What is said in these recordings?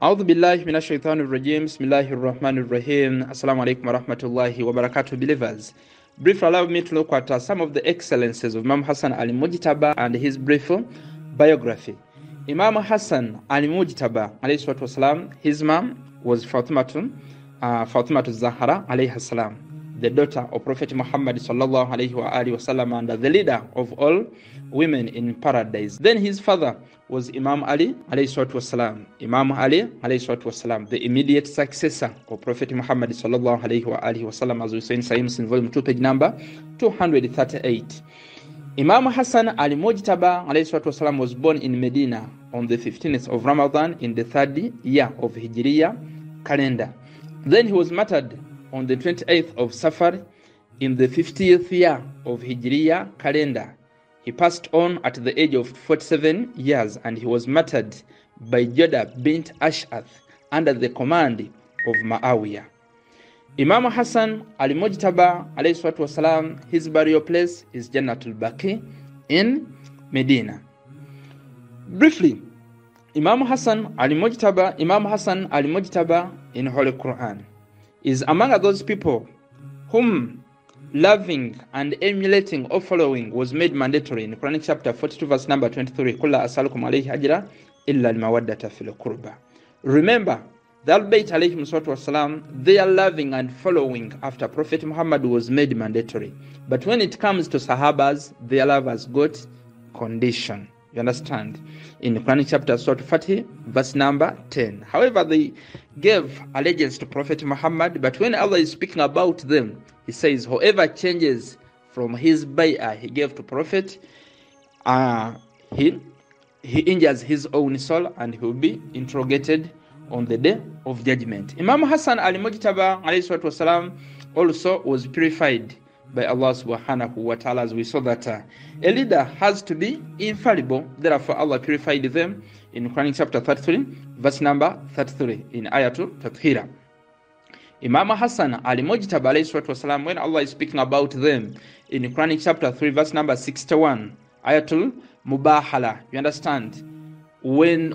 أعوذ بالله من الشيطان الرجيم بسم الله الرحمن الرحيم Assalamu alaikum wa rahmatullahi wa barakatuh, believers. Briefly allow me to look at some of the excellences of Imam Hassan al-Mujtaba and his brief biography. Imam Hassan al-Mujtaba alayhi salatu wasalam, his mom was Fatimatu Zahra alayhi salam, the daughter of Prophet Muhammad sallallahu alayhi wa alihi wasallam and the leader of all women in paradise. Then his father was Imam Ali alayhi salatu wasalam. Imam Ali alayhi salatu wasalam, the immediate successor of Prophet Muhammad sallallahu alayhi wa alihi wasallam, as we say in Sahih Muslim volume 2 page number 238. Imam Hassan al-Mujtaba alayhi salatu wasalam was born in Medina on the 15th of Ramadan in the 3rd year of Hijriya calendar. Then he was martyred on the 28th of Safar in the 50th year of Hijriya calendar. He passed on at the age of 47 years and he was martyred by Joda bint Ash'ath under the command of Muawiyah. Imam Hassan al-Mujtaba alayhi salatu wasalam, his burial place is Jannatul Baqi in Medina. Briefly, Imam Hassan al-Mujtaba in Holy Quran is among those people whom loving and emulating or following was made mandatory in Quran chapter 42 verse number 23. Kulla asalukum alayhi ajra illa al-mawaddata fil qurba. Remember, the Al-Bayt alayhim salatu wasalam, their loving and following after Prophet Muhammad was made mandatory. But when it comes to Sahabas, their love has got condition. You understand? In Quran chapter 40 verse number 10. However, they gave allegiance to Prophet Muhammad, but when Allah is speaking about them, he says, whoever changes from his bay'ah he gave to Prophet, he injures his own soul and he will be interrogated on the day of judgment. Imam Hassan al-Mujtaba alayhi salatu wasalam also was purified by Allah subhanahu wa ta'ala, as we saw that a leader has to be infallible. Therefore Allah purified them in Quran chapter 33 verse number 33 in Ayatul Tathira. Imam Hassan al-Mujtaba alayhi salatu wasalam, when Allah is speaking about them in Quran chapter 3 verse number 61, Ayatul Mubahala, you understand, when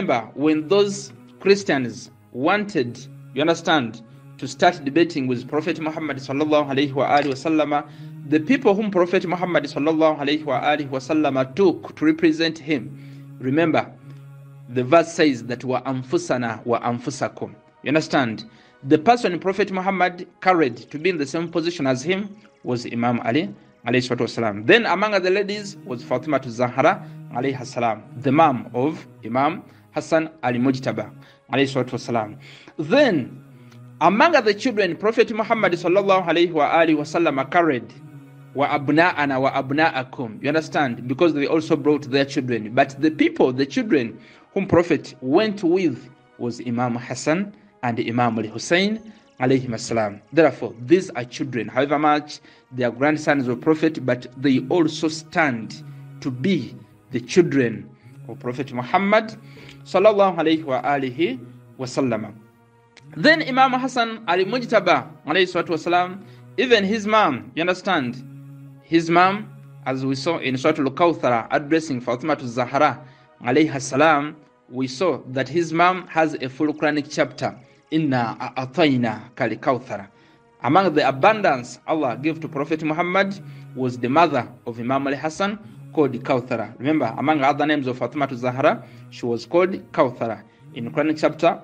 those Christians wanted, you understand, to start debating with Prophet Muhammad sallallahu alayhi wa alihi wasallam, the people whom Prophet Muhammad sallallahu alayhi wa alihi wasallam took to represent him, remember the verse says that wa anfusana wa anfusakum. You understand? The person Prophet Muhammad carried to be in the same position as him was Imam Ali alayhi salatu wasalam. Then among the ladies was Fatimatu Zahra alayhi salam, the mom of Imam Hassan al-Mujtaba alayhi salatu wasalam. Then among the children Prophet Muhammad sallallahu alayhi wa alihi wasallam carried wa abna'ana wa abna'akum. You understand? Because they also brought their children. But the children whom Prophet went with was Imam Hassan and Imam al-Hussein alayhim assalam. Therefore, these are children, however much they are grandsons of Prophet, but they also stand to be the children of Prophet Muhammad sallallahu alayhi wa alihi wasallam. Then Imam Hassan al-Mujtaba alayhi salatu wasalam, even his mom, you understand, his mom, as we saw in Surah Al-Kawthara addressing Fatimatu Zahra alayhi salam, we saw that his mom has a full Quranic chapter, Inna a'atayna kal Kawthara. Among the abundance Allah gave to Prophet Muhammad was the mother of Imam al-Hassan called Kawthara. Remember, among other names of Fatimatu Zahra, she was called Kawthara in Quranic chapter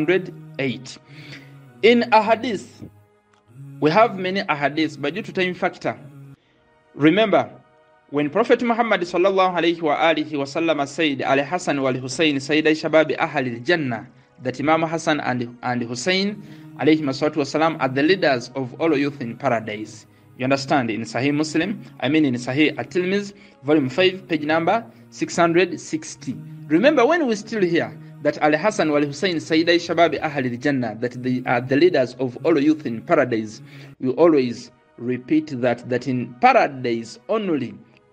108. In ahadith, we have many ahadiths, but due to time factor, remember, when Prophet Muhammad sallallahu alayhi wa alihi wasallam said, Al-Hassan wal-Hussein Sayyiday Shababi Ahli al-Jannah, that Imam Hassan and Hussein alayhi salatu wasalam are the leaders of all youth in paradise. You understand? In Sahih Muslim, in Sahih At-Tirmidhi, volume 5, page number 660. Remember, when we still hear that Al-Hassan wal-Hussein Sayyiday Shababi Ahli al-Jannah, that they are the leaders of all youth in paradise, we always repeat that in paradise only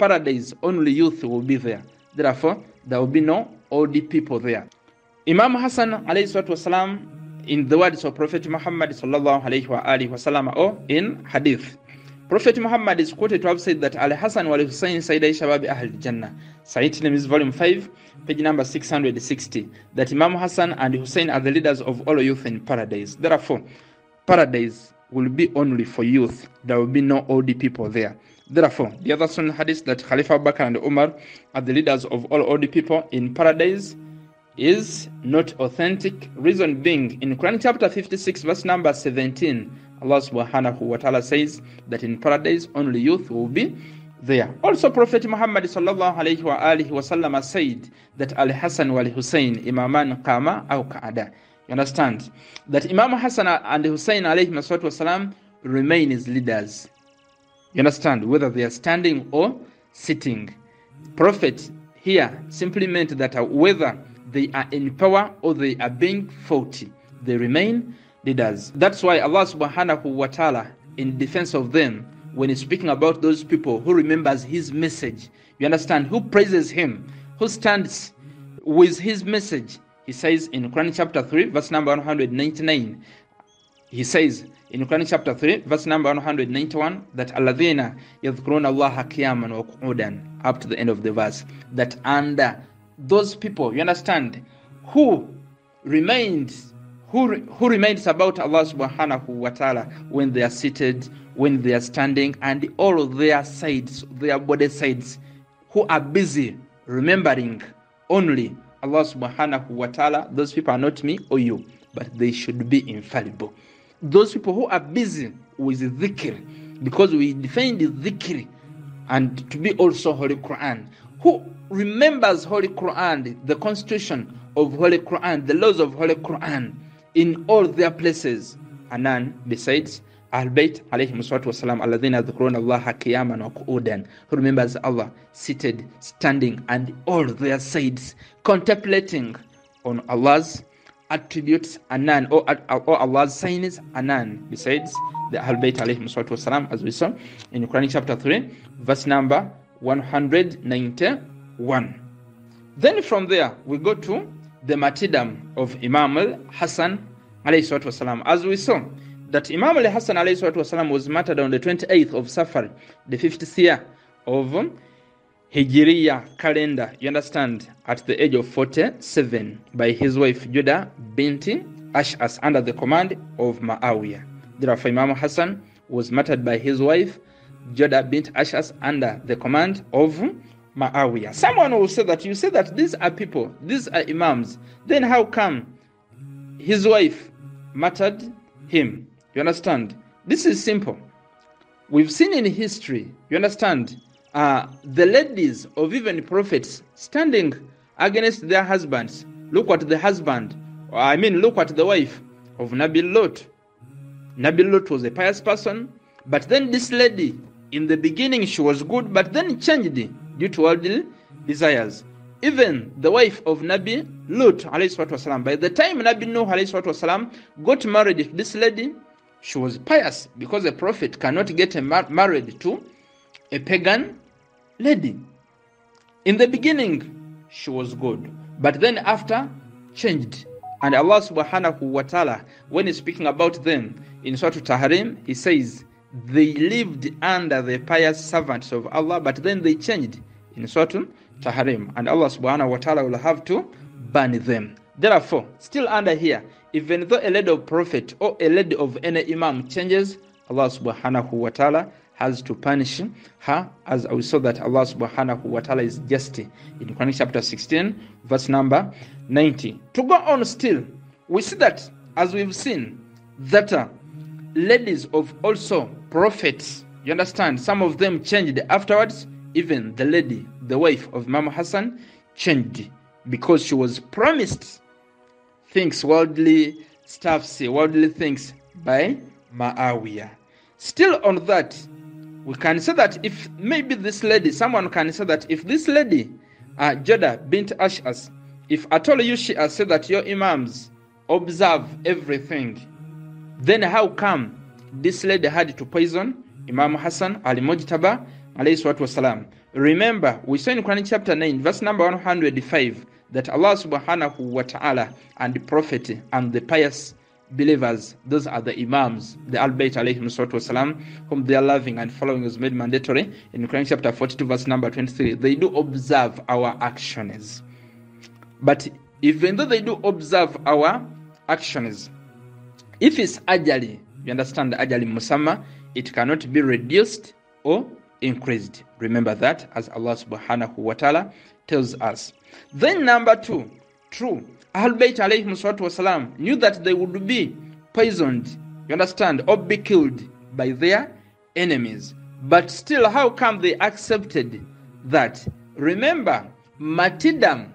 youth will be there. Therefore, there will be no old people there. Imam Hassan alayhi salatu wasalam, in the words of Prophet Muhammad sallallahu alayhi wa alihi wasallam, or in hadith, Prophet Muhammad is quoted to have said that Al-Hasan wal-Hussein Sayyida Shabab Ahl Jannah. Sahih Tirmidhi volume 5, page number 660. That Imam Hassan and Hussein are the leaders of all youth in paradise. Therefore, paradise will be only for youth. There will be no old people there. Therefore, the other Sunnah hadith that Khalifa Abu Bakr and Umar are the leaders of all old people in paradise is not authentic. Reason being, in Quran chapter 56 verse number 17, Allah subhanahu wa ta'ala says that in paradise only youth will be there. Also, Prophet Muhammad sallallahu alayhi wa alihi wa sallam said that Al-Hasan wal-Hussein imaman qama aw qa'ada. You understand? That Imam Hassan and Hussein alayhi wa sallam remain as leaders. You understand? Whether they are standing or sitting. Prophet here simply meant that whether they are in power or they are being faulty, they remain leaders. That's why Allah subhanahu wa ta'ala, in defense of them, when he's speaking about those people who remembers his message, you understand, who praises him, who stands with his message, he says in Quran chapter 3 verse number 199, he says in Quran chapter 3 verse number 191 that alladhina yadhkuruna Allaha qiyaman wa qu'udan, up to the end of the verse, that under those people, you understand, who remains about Allah subhanahu wa ta'ala when they are seated, when they are standing, and all of their sides, their body sides, who are busy remembering only Allah subhanahu wa ta'ala. Those people are not me or you, but they should be infallible. Those people who are busy with dhikr, because we define the dhikr and to be also Holy Quran, who remembers Holy Quran, the constitution of Holy Quran, the laws of Holy Quran in all their places, and none besides Ahl-Bayt alayhim salatu wasalam, alladhina yadhkuruna Allaha qiyaman wa qu'udan, who remembers Allah seated, standing, and all their sides, contemplating on Allah's attributes, and none, or Allah's signs, and none besides the Ahl-Bayt alayhim salatu wasalam, as we saw in Quran chapter 3 verse number 191. Then from there we go to the martyrdom of Imam al-Hasan alayhi salatu wasalam. As we saw that Imam al-Hasan alayhi salatu wasalam was martyred on the 28th of Safar, the 50th year of Hijriya calendar, you understand, at the age of 47 by his wife Judah binti Ash'as under the command of Muawiyah. Therefore Imam Hassan was martyred by his wife Judah bint Ash'as under the command of Muawiyah. Someone will say that, you say that these are people, these are imams, then how come his wife martyred him? You understand? This is simple. We've seen in history, you understand, the ladies of even prophets standing against their husbands. Look at the husband, look at the wife of Nabi Lot. Nabi Lot was a pious person, but then this lady, in the beginning she was good, but then changed due to worldly desires. Even the wife of Nabi Lut alayhi salatu wasalam, by the time Nabi Nuh alayhi salatu wasalam got married to this lady, she was pious, because a prophet cannot get married to a pagan lady. In the beginning she was good, but then after changed. And Allah subhanahu wa ta'ala, when he's speaking about them in Surah Tahrim, he says they lived under the pious servants of Allah, but then they changed in Surah Tahrim, and Allah subhanahu wa ta'ala will have to burn them. Therefore, still under here, even though a lady of prophet or a lady of any imam changes, Allah subhanahu wa ta'ala has to punish her, as we saw that Allah subhanahu wa ta'ala is just in Quran chapter 16 verse number 90. To go on still, we see that, as we've seen, that ladies of also prophets, you understand, some of them changed afterwards. Even the lady, the wife of Imam Hassan, changed because she was promised things, worldly stuffs, worldly things by Muawiyah. Still on that, we can say that if maybe this lady, someone can say that if this lady, Judah bint Ash'as, if at all you Shia say that your imams observe everything, then how come this lady had to poison Imam Hassan al-Mujtaba alayhi salatu wasalam? Remember, we saw in Quran chapter 9 verse number 105 that Allah subhanahu wa ta'ala and the prophet and the pious believers, those are the Imams, the Al-Bayt alayhim salatu wasalam, whom they are loving and following is made mandatory. In Quran chapter 42 verse number 23, they do observe our actions. But even though they do observe our actions, if it's ajali, you understand, ajali musamma, it cannot be reduced or increased. Remember that, as Allah subhanahu wa ta'ala tells us. Then number 2, true, Ahlul Bayt alayhim salatu wasalam knew that they would be poisoned, you understand, or be killed by their enemies. But still, how come they accepted that? Remember, martyrdom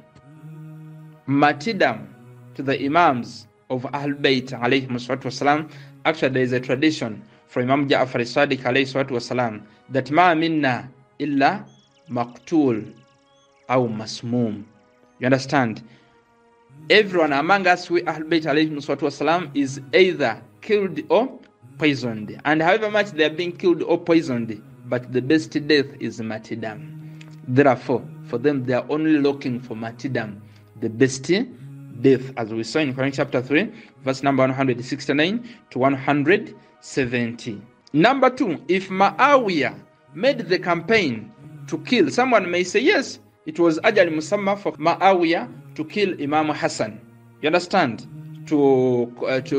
to the Imams of Ahlul Bayt alayhim salatu wasalam. Actually, there is a tradition from Imam Ja'far as-Sadiq alayhi salatu wasalam that ma minna illa maqtul aw masmum. You understand? Everyone among us, we Ahlul Bayt alayhim salatu wasalam, is either killed or poisoned. And however much they are being killed or poisoned, but the best death is martyrdom. Therefore, for them, they are only looking for martyrdom, the best death, as we saw in Quran chapter 3, verse number 169 to 170. Number 2, if Muawiyah made the campaign to kill, someone may say, yes, it was ajal musamma for Muawiyah to kill Imam Hassan. You understand? To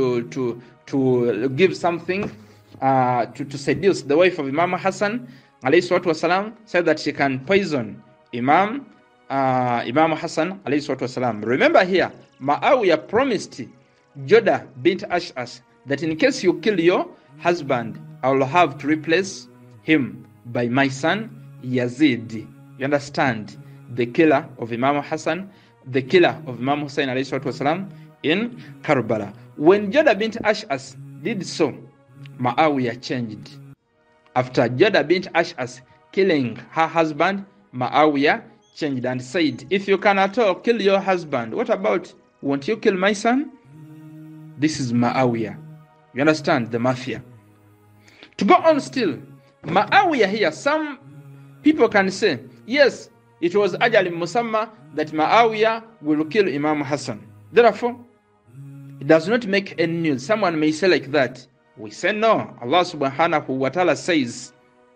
give something, to seduce the wife of Imam Hassan, alayhi salatu wasalam, so that she can poison Imam Hassan, alayhi salatu wasalam. Remember here, Muawiyah promised Joda bint Ash'as that in case you kill your husband, I will have to replace him by my son Yazid. You understand? The killer of Imam Hassan, the killer of Imam Hussein alayhi salatu wasalam in Karbala. When Joda bint Ash'as did so, Muawiyah changed. After Joda bint Ash'as killing her husband, Muawiyah changed and said, if you can at all kill your husband, what about, won't you kill my son? This is Muawiyah. You understand? The mafia. To go on still, Muawiyah here, some people can say, yes, it was ajal musamma that Muawiyah will kill Imam Hassan. Therefore, it does not make any news. Someone may say like that. We say no. Allah subhanahu wa ta'ala says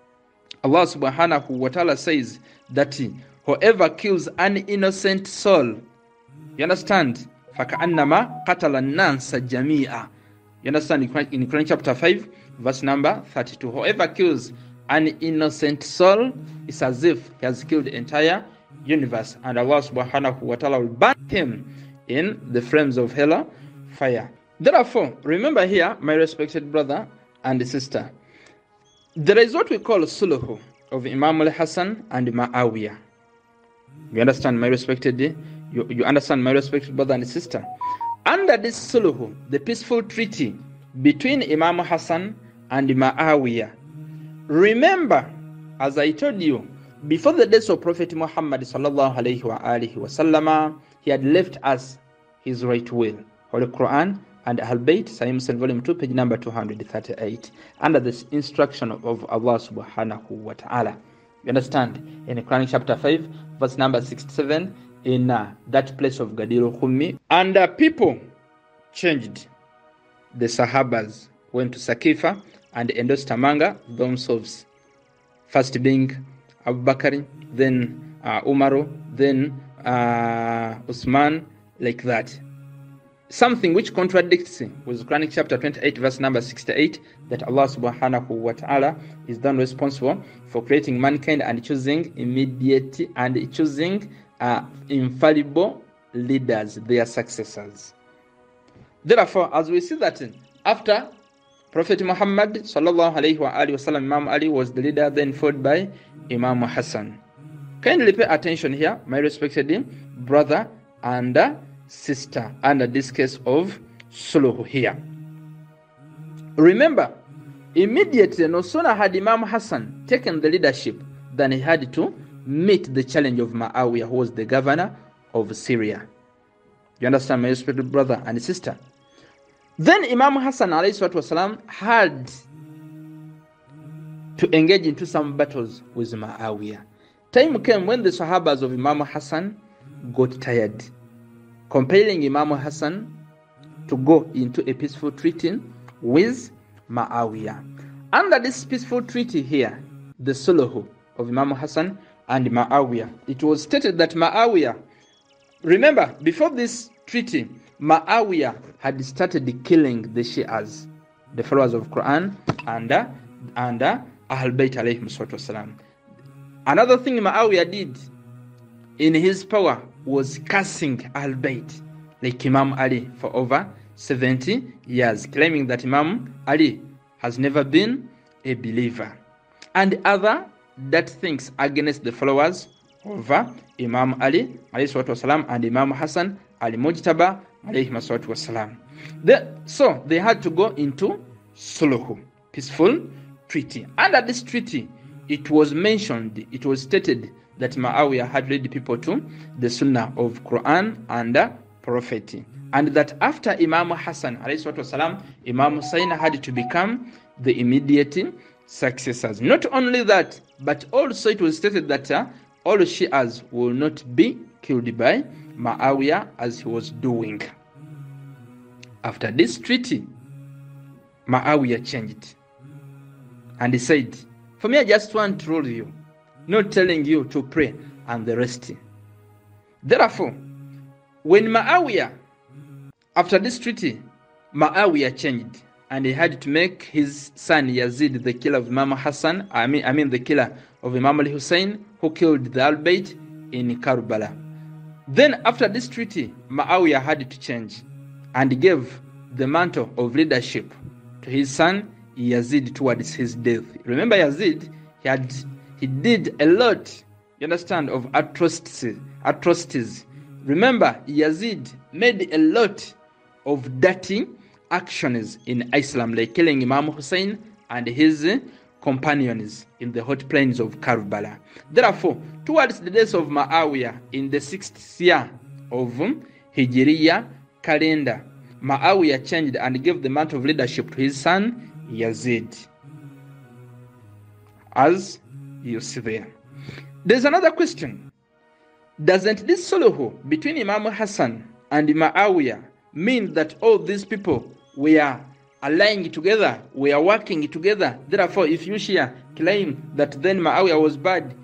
that whoever kills an innocent soul, you understand? فَكَأَنَّمَا قَتَلَ النَّاسَ جَمِيعًا. You understand? In Quran chapter 5, verse number 32. Whoever kills an innocent soul is as if he has killed the entire universe. And Allah subhanahu wa ta'ala will burn him in the flames of hell fire. Therefore, remember here, my respected brother and sister, there is what we call suluh of Imam al-Hassan and Muawiyah. You understand, my respected you understand, my respected brother and sister? Under this suluh, the peaceful treaty between Imam Hassan and Muawiyah, remember, as I told you, before the death of Prophet Muhammad sallallahu alayhi wa alihi wa sallama, he had left us his right will, Holy Quran and Ahl Bayt, Sahih Muslim volume 2, page number 238, under this instruction of Allah subhanahu wa ta'ala. You understand? In Quran chapter 5, verse number 67, in that place of Gadir Khummi, and people changed. The Sahabas went to Saqifa and endorsed among themselves, first being Abu Bakr, then Umaru, then Usman, like that. Something which contradicts with Quran chapter 28 verse number 68, that Allah subhanahu wa ta'ala is then responsible for creating mankind and choosing immediate and choosing infallible leaders, their successors. Therefore, as we see that after Prophet Muhammad sallallahu alayhi wa alihi wasallam, Imam Ali was the leader, then followed by Imam Hassan. Kindly pay attention here, my respected brother and sister, under this case of suluh here. Remember, immediately, no sooner had Imam Hassan taken the leadership than he had to meet the challenge of Muawiyah, who was the governor of Syria. You understand, my respected brother and sister? Then Imam Hassan والسلام, had to engage into some battles with Muawiyah. Time came when the Sahabas of Imam Hassan got tired, compelling Imam Hassan to go into a peaceful treaty with Muawiyah. Under this peaceful treaty here, the Sulh of Imam Hassan and Muawiyah, it was stated that Muawiyah, remember, before this treaty, Muawiyah had started killing the Shi'as, the followers of Quran, and Ahl Bayt alayhim salatu wasalam. Another thing Muawiyah did in his power was cursing Ahl Bayt, like Imam Ali, for over 70 years, claiming that Imam Ali has never been a believer, and other that things against the followers of Imam Ali alayhi salatu wasalam and Imam Hassan al-Mujtaba alayhi salatu wasalam. So they had to go into Sulh, peaceful treaty. Under this treaty, it was mentioned, it was stated that Muawiyah had led people to the Sunnah of Quran and Prophet, and that after Imam Hassan alayhi salatu wasalam, Imam Hussein had to become the immediate successors. Not only that, but also it was stated that all Shi'as will not be killed by Muawiyah as he was doing. After this treaty, Muawiyah changed, and he said, for me, I just want to rule you, not telling you to pray and the rest. Therefore, when Muawiyah, after this treaty, Muawiyah changed, and he had to make his son Yazid the killer of Imam Hassan, I mean the killer of Imam al-Hussein, who killed the Ahl Bayt in Karbala. Then after this treaty, Muawiyah had to change and gave the mantle of leadership to his son Yazid towards his death. Remember, Yazid, he did a lot, you understand, of atrocities. Remember, Yazid made a lot of dirty actions in Islam, like killing Imam Hussein and his companions in the hot plains of Karbala. Therefore, towards the death of Muawiyah in the 6th year of Hijriya calendar, Muawiyah changed and gave the mantle of leadership to his son Yazid, as you see there. There's another question. Doesn't this sulh between Imam Hassan and Muawiyah mean that all these people were allying together, we are working together? Therefore, if you Shia claim that then Muawiyah was bad,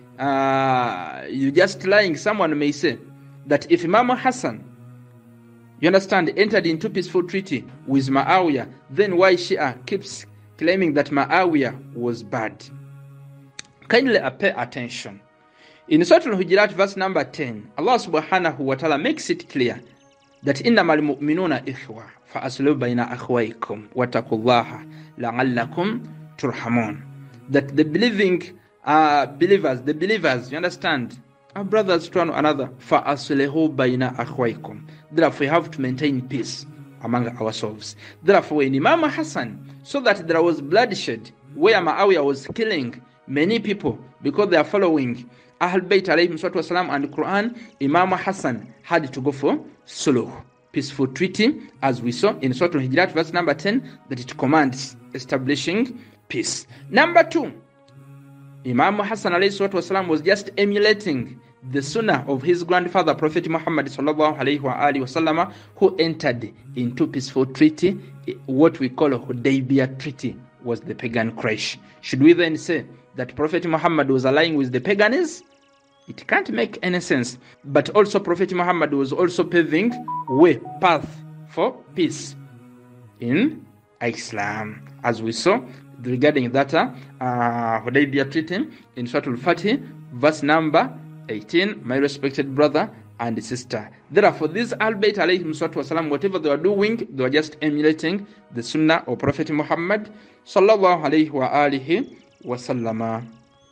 you just lying. Someone may say that if Imam Hassan, you understand, entered into peaceful treaty with Muawiyah, then why Shia keeps claiming that Muawiyah was bad? Kindly pay attention. In Surah Al-Hujurat verse number 10, Allah subhanahu wa ta'ala makes it clear that innamal mu'minuna ikhwa fa aslu bayna akhwaykum wa taqullaha la'allakum turhamun. That the believers, you understand, are brothers to one another. Fa aslu bayna akhwaykum. Therefore, we have to maintain peace among ourselves. Therefore, when Imam Hassan saw that there was bloodshed, where Muawiyah was killing many people because they are following Ahl Bayt alayhim salatu wasalam and Quran, Imam Hassan had to go for sulh, peaceful treaty, as we saw in Surah Al-Hujurat verse number 10, that it commands establishing peace. Number 2, Imam Hassan alayhi salatu wasalam was just emulating the sunnah of his grandfather Prophet Muhammad sallallahu alayhi wa alihi wasallam, who entered into peaceful treaty. What we call a Hudaybiyah treaty was the pagan crash. Should we then say that Prophet Muhammad was allying with the paganists? It can't make any sense. But also Prophet Muhammad was also paving path for peace in Islam, as we saw regarding that Hudaybiyah treaty in Surah Al-Fatih verse number 18, my respected brother and sister. Therefore, these Ahl Bayt alayhim salatu wasalam, whatever they were doing, they were just emulating the sunnah of Prophet Muhammad sallallahu alayhi wa alihi wasallama.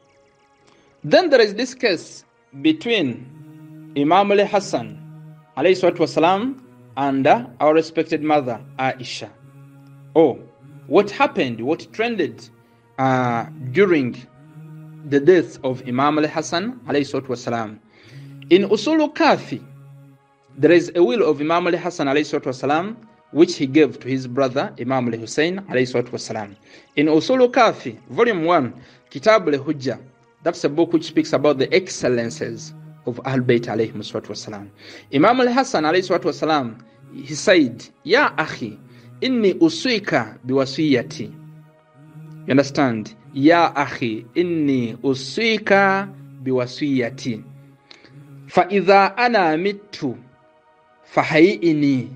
Then there is this case between Imam al-Hassan alayhi salatu wasalam and our respected mother Aisha. What happened, what trended during the death of Imam al-Hassan alayhi salatu wasalam. In Usul Kafi, there is a will of Imam al-Hassan alayhi salatu wasalam, which he gave to his brother Imam al-Hussein alayhi salatu wasalam. In Usul Kafi, volume 1, Kitab al-Hujjah, that's a book which speaks about the excellences of Ahl Bayt alayhi salatu wasalam. Imam al-Hassan alayhi salatu wasalam he said, Ya akhi, inni uswika biwasiyati. You understand? Ya akhi, inni uswika biwasiyati. Fa idha ana mittu fahayi'ini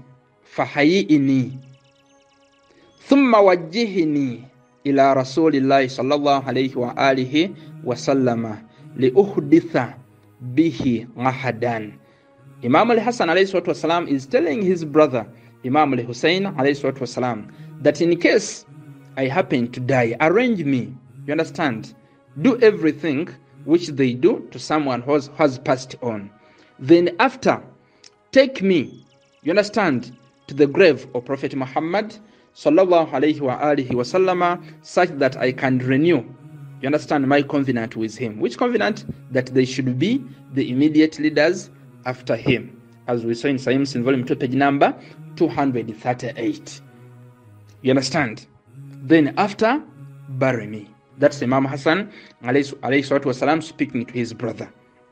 thumma wajjihni ila rasulillahi sallallahu alayhi wa alihi wa sallama liuhditha bihi ahadan. Imam al-Hasan alayhi salatu wasalam is telling his brother Imam al-Hussein alayhi salatu wasalam that in case I happen to die, arrange me. You understand? Do everything which they do to someone who has passed on. Then after, take me, you understand, to the grave of Prophet Muhammad sallallahu alayhi wa alihi wa sallama, such that I can renew, you understand, my covenant with him. Which covenant? That they should be the immediate leaders after him, as we saw in Sahih Muslim volume 2 page number 238. You understand? Then after, bury me. That's Imam Hassan alayhi salatu wasalam speaking to his brother.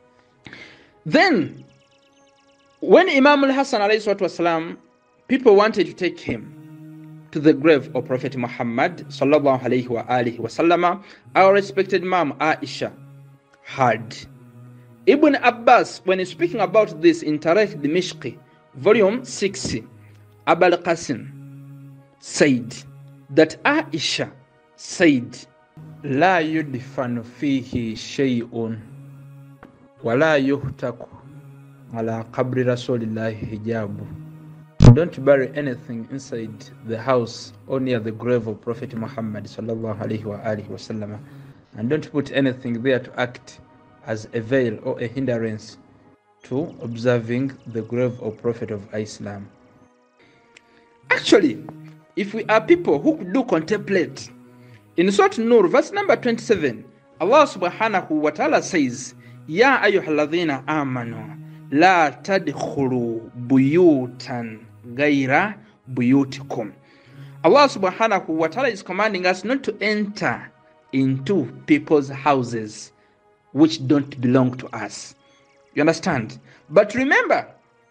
Then when Imam al-Hasan alayhi salatu wasalam, people wanted to take him to the grave of Prophet Muhammad sallallahu alayhi wa alihi wa sallama, our respected Mom Aisha heard. Ibn Abbas, when he's speaking about this in Tarikh Dimishqi, volume 60, Abul Qasim said that Aisha said, La yudfanu fihi shay'un wa la yuhtaku ala qabri rasulillahi hijabu. Don't bury anything inside the house or near the grave of Prophet Muhammad sallallahu alayhi wa alihi wa sallam, and don't put anything there to act as a veil or a hindrance to observing the grave of Prophet of Islam. Actually, if we are people who do contemplate, in Surah Nur, verse number 27, Allah subhanahu wa ta'ala says, Ya ayyuhalladhina amanu la tadkhulu buyutan gaira buyutikum. Allah subhanahu wa ta'ala is commanding us not to enter into people's houses which don't belong to us. You understand? But remember,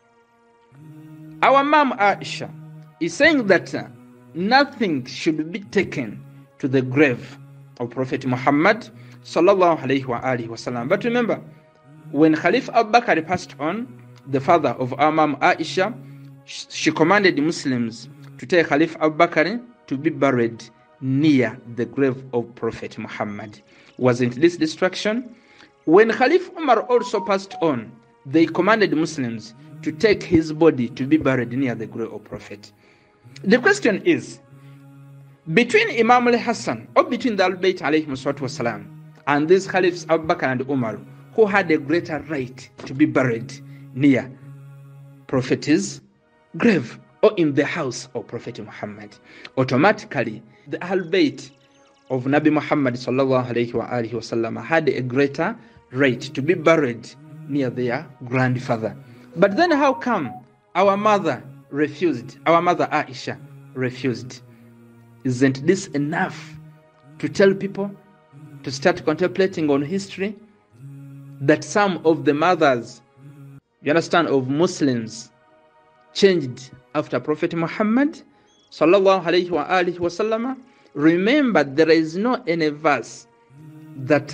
our Mom Aisha is saying that nothing should be taken to the grave of Prophet Muhammad sallallahu alayhi wa alihi wa sallam. But remember, when Khalif Abu Bakr passed on, the father of our Mom Aisha, she commanded the Muslims to take Khalif Abu Bakr to be buried near the grave of Prophet Muhammad. Wasn't this destruction? When Khalif Umar also passed on, they commanded the Muslims to take his body to be buried near the grave of Prophet. The question is, between Imam al-Hassan or between the Al-Bayt alayhi salatu wasalam and these Khalifs Abu Bakr and Umar, who had a greater right to be buried near Prophet's grave or in the house of Prophet Muhammad? Automatically, the Al-Bayt of Nabi Muhammad sallallahu alayhi wa alihi wa sallam had a greater right to be buried near their grandfather. But then how come our mother refused? Our mother Aisha refused. Isn't this enough to tell people to start contemplating on history that some of the mothers, you understand, of Muslims changed after Prophet Muhammad sallallahu alayhi wa alihi wa sallam? Remember, there is no any verse that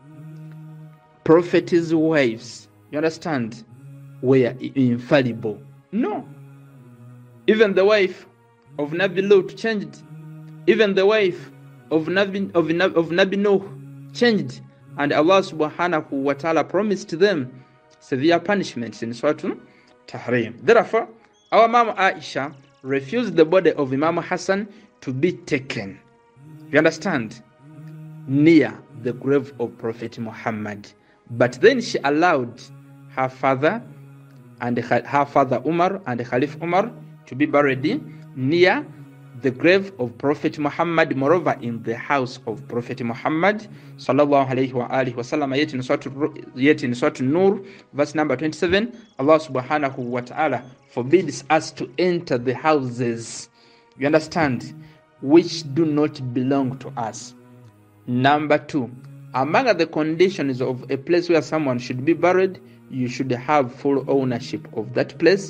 Prophet's wives, you understand, were infallible. No. Even the wife of Nabi Lut changed. Even the wife of Nabi Nuh changed. And Allah subhanahu wa ta'ala promised them severe punishments in Surah Tahrim. Therefore, our Mom Aisha refused the body of Imam Hassan to be taken, you understand, near the grave of Prophet Muhammad. But then she allowed her father and her father Umar and Khalif Umar to be buried near the grave of Prophet Muhammad, moreover in the house of Prophet Muhammad sallallahu alayhi wa alihi wa sallam. Yet in Surah Nur, verse number 27, Allah subhanahu wa ta'ala forbids us to enter the houses, you understand, which do not belong to us. Number 2, among the conditions of a place where someone should be buried, you should have full ownership of that place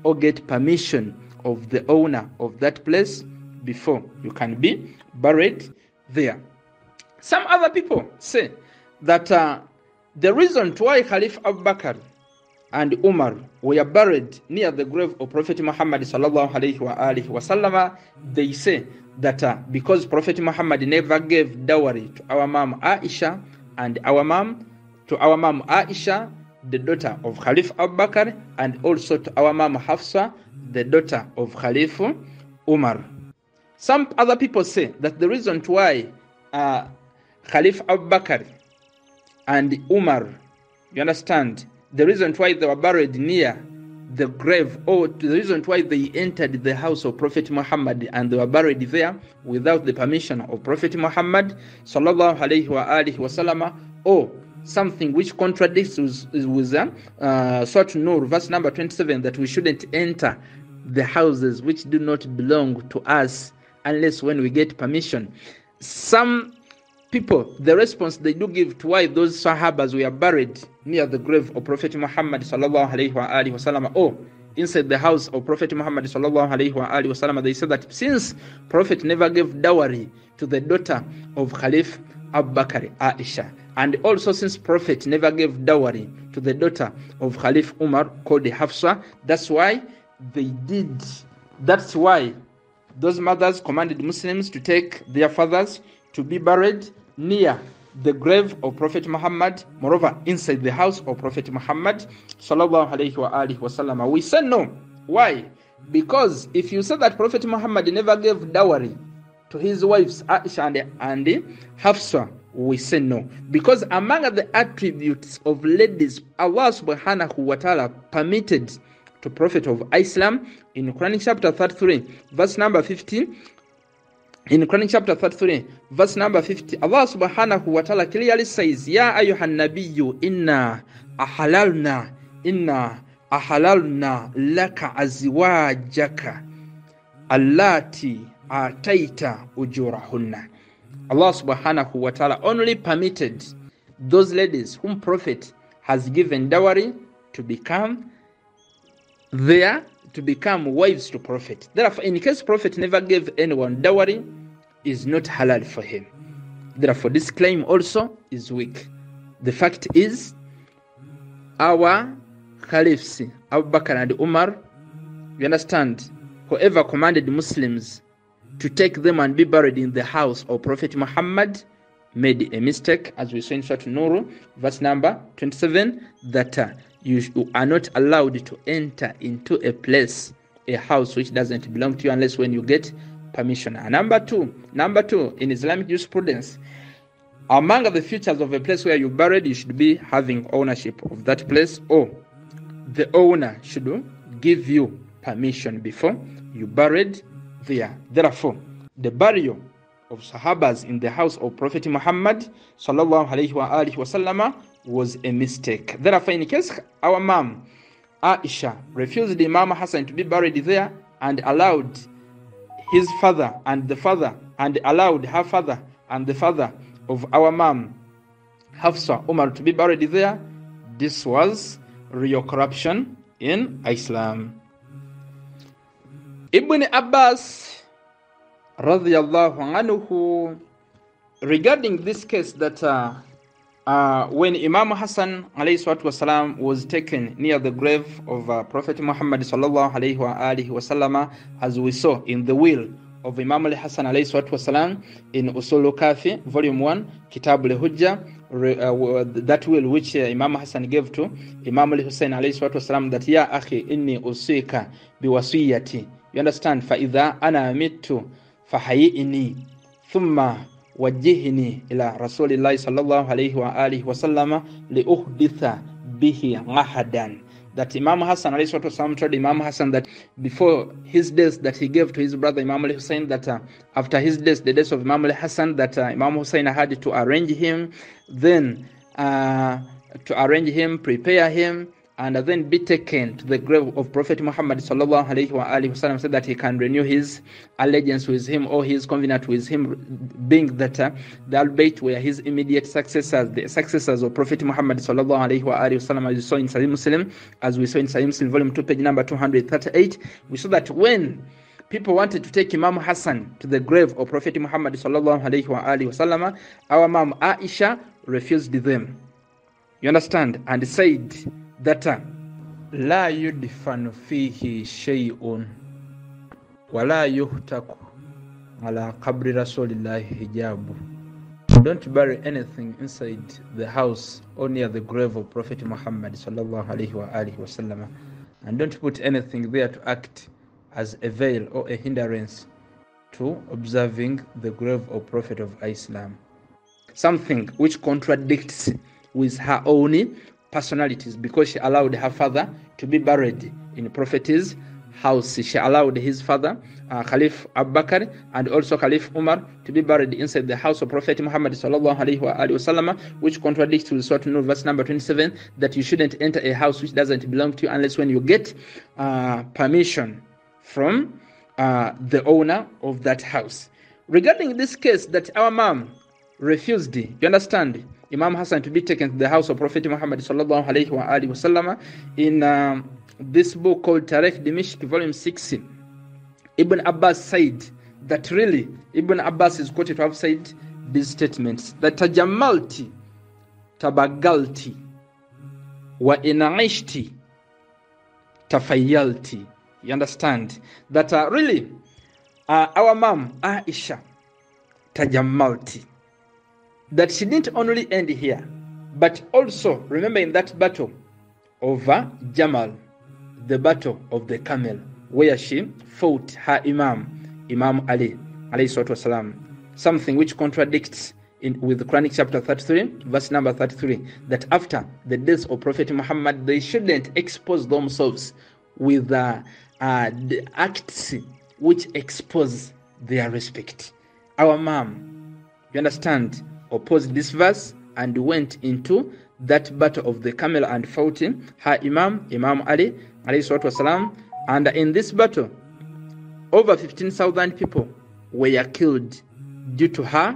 or get permission of the owner of that place before you can be buried there. Some other people say that the reason why Khalif Abu Bakr and Umar were buried near the grave of Prophet Muhammad sallallahu alaihi wasallam, they say that because Prophet Muhammad never gave dowry to our mom Aisha, and our mom Aisha, the daughter of Khalif Abu Bakr, and also to our mom Hafsa, the daughter of Khalif Umar. Some other people say that the reason why Khalif Abu Bakr and Umar, you understand, the reason why they were buried near the grave, or the reason why they entered the house of Prophet Muhammad and they were buried there without the permission of Prophet Muhammad sallallahu alaihi wasallam, or something which contradicts with Surah Nur verse number 27, that we shouldn't enter the houses which do not belong to us unless when we get permission. Some people, the response they do give to why those Sahabas were buried near the grave of Prophet Muhammad sallallahu alaihi wasallam, or inside the house of Prophet Muhammad sallallahu alaihi wasallam, they said that since Prophet never gave dowry to the daughter of Khalif Abu Bakr, Aisha, and also since Prophet never gave dowry to the daughter of Khalif Umar called Hafsa, that's why those mothers commanded Muslims to take their fathers to be buried near the grave of Prophet Muhammad, moreover inside the house of Prophet Muhammad sallallahu alaihi wasallam. We say no. Why? Because if you say that Prophet Muhammad never gave dowry to his wives Aisha and Hafsa, we say no. Because among the attributes of ladies, Allah subhanahu wa ta'ala permitted to Prophet of Islam in Quran chapter 33 verse number 15. In Quran chapter 33 verse number 50, Allah subhanahu wa ta'ala clearly says, Ya ayyuhan nabiyyu inna ahalalna laka azwajaka allati ataita ujurahunna. Allah subhanahu wa ta'ala only permitted those ladies whom Prophet has given dowry to become wives to Prophet. Therefore, in case Prophet never gave anyone dowry, is not halal for him. Therefore, this claim also is weak. The fact is, our Caliphs, Abu Bakr and Umar, you understand, whoever commanded Muslims to take them and be buried in the house of Prophet Muhammad made a mistake, as we saw in Surah Nur, verse number 27, that you are not allowed to enter into a house which doesn't belong to you unless when you get permission. And number two, in Islamic jurisprudence, among the features of a place where you buried, you should be having ownership of that place, or the owner should give you permission before you buried there. Therefore, the burial of Sahabas in the house of Prophet Muhammad sallallahu alaihi wasallam was a mistake. Therefore, in case our mom Aisha refused Imam Hassan to be buried there and allowed his father and allowed her father and the father of our mom Hafsa Umar to be buried there, this was real corruption in Islam. Ibn Abbas radiyallahu anhu, regarding this case, that when Imam Hassan alayhi salatu wasalam was taken near the grave of Prophet Muhammad sallallahu alayhi wasallam, as we saw in the will of Imam al-Hassan alayhi salatu wasalam in Usul Kafi, volume 1, Kitab al-Hujjah, that will which Imam Hassan gave to Imam al-Hussein alayhi salatu wasalam, that ya akhi inni usika biwasiyati, you understand, فَإِذَا أَنَا مِتُّ فَحَيِّئِنِي ثُمَّ وَجِّهِنِي إِلَى رَسُولِ اللَّهِ صَلَّى اللَّهُ عَلَيْهِ وَآلِهِ وَسَلَّمَ لِأُحْدِثَ بِهِ غَحَدًا. That Imam Hassan alayhi salatu wasalam told Imam Hassan that before his death, that he gave to his brother Imam al-Hussein, that after his death, the death of Imam al-Hassan, that Imam Hussein had to arrange him, then prepare him, and then be taken to the grave of Prophet Muhammad sallallahu alaihi wasallam, so that he can renew his allegiance with him or his covenant with him, being that the Al-Bayt were his immediate successors, the successors of Prophet Muhammad sallallahu alaihi wasallam, as we saw in Sahih Muslim, volume 2, page number 238. We saw that when people wanted to take Imam Hassan to the grave of Prophet Muhammad sallallahu alaihi wasallam, our mom Aisha refused them. You understand? And said that la yudfanu fihi shay'un wa la yuhtaku ala qabri rasulillahi hijabu. Don't bury anything inside the house or near the grave of Prophet Muhammad sallallahu alaihi wasallam, and don't put anything there to act as a veil or a hindrance to observing the grave of Prophet of Islam. Something which contradicts with her own personalities, because she allowed her father to be buried in Prophet's house. She allowed his father, Khalif Abu Bakr, and also Khalif Umar, to be buried inside the house of Prophet Muhammad sallallahu alaihi wasallam, which contradicts with Surah Nur verse number 27, that you shouldn't enter a house which doesn't belong to you unless when you get permission from the owner of that house. Regarding this case that our mom refused, you understand, Imam Hassan to be taken to the house of Prophet Muhammad sallallahu alaihi wasallam, in this book called Tarikh Dimishq, volume 6, Ibn Abbas said that really, Ibn Abbas is quoted to have said these statements, that tajamalti tabagalti wa inaishti tafayalti. You understand that really our mom Aisha tajamalti, that she didn't only end here, but also remember in that battle over Jamal, the battle of the camel, where she fought her Imam Ali alayhi salatu wasalam, something which contradicts with the Quranic chapter 33 verse number 33, that after the death of Prophet Muhammad, they shouldn't expose themselves with the acts which expose their respect. Our mom, you understand, opposed this verse and went into that battle of the camel and fought her Imam Ali alayhi salatu wasalam, and in this battle over 15,000 people were killed due to her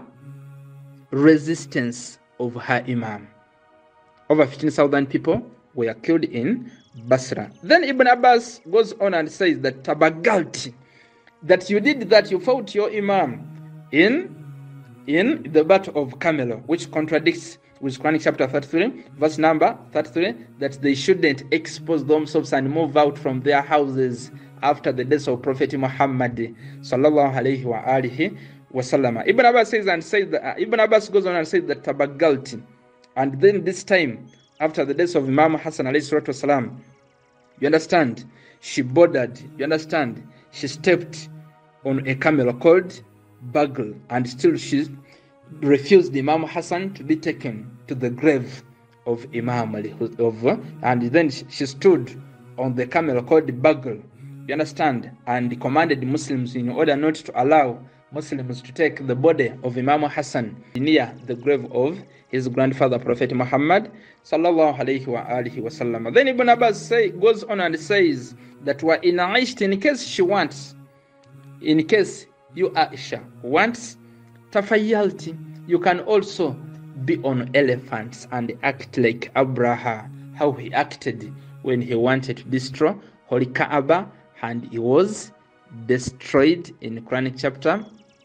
resistance of her Imam. Over 15,000 people were killed in Basra. Then Ibn Abbas goes on and says that tabagalti, that you did that, you fought your Imam in the battle of Camel, which contradicts with Quranic chapter 33 verse number 33, that they shouldn't expose themselves and move out from their houses after the death of Prophet Muhammad sallallahu alaihi wa alihi wasallam. Ibn Abbas says and says that Ibn Abbas goes on and says that tabagalti, and then this time after the death of Imam Hassan alayhi salatu wasalam, you understand, she boarded, you understand, she stepped on a camel called Bagl, and still she refused Imam Hassan to be taken to the grave of Imam Ali, and then she stood on the camel called Bagl, you understand, and commanded Muslims in order not to allow Muslims to take the body of Imam Hassan near the grave of his grandfather Prophet Muhammad sallallahu alaihi wa alihi wasallam. Then Ibn Abbas goes on and says that wa in Aisha, in case she wants, in case you Aisha wants, tafayalti, you can also be on elephants and act like Abraha, how he acted when he wanted to destroy Holy Kaaba, and he was destroyed in Quranic chapter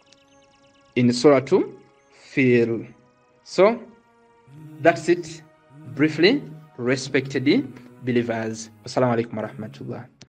in Surah 2 Fil. So that's it briefly, respected believers. Assalamu alaikum wa rahmatullah.